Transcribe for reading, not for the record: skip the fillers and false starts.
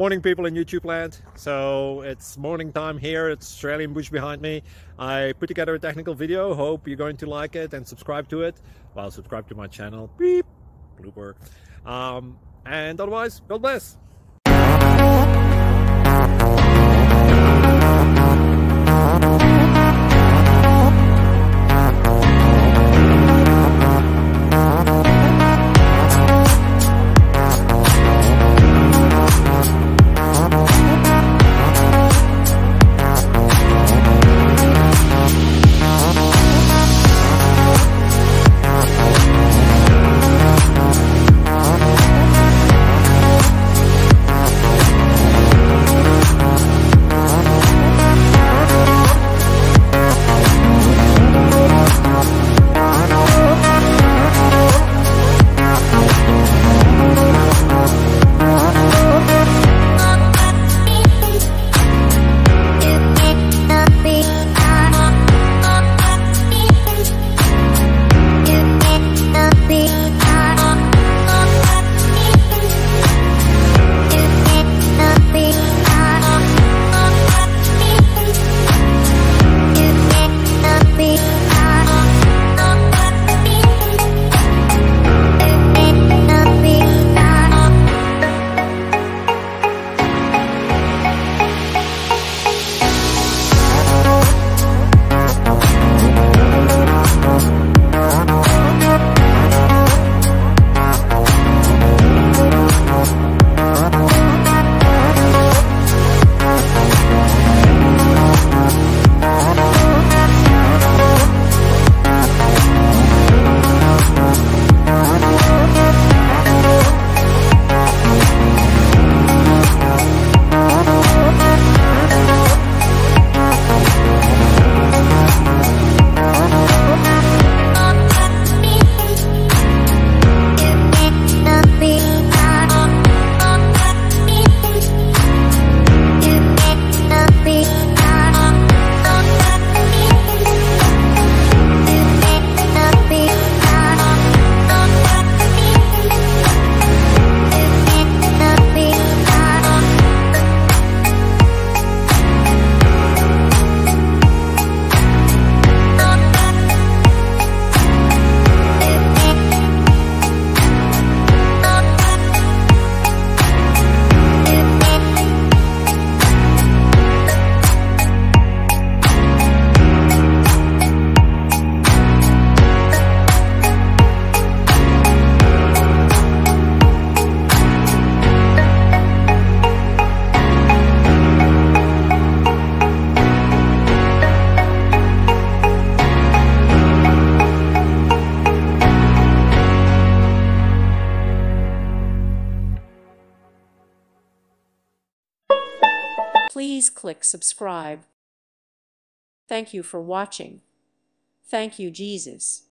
Morning, people in YouTube land. So it's morning time here. It's Australian bush behind me. I put together a technical video. Hope you're going to like it and subscribe to it. Well, subscribe to my channel. Beep. Blooper. And otherwise, God bless. Please click subscribe. Thank you for watching. Thank you, Jesus.